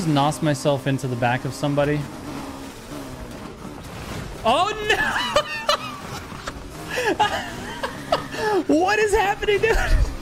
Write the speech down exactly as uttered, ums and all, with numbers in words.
just N O S myself into the back of somebody? Oh no! What is happening, dude?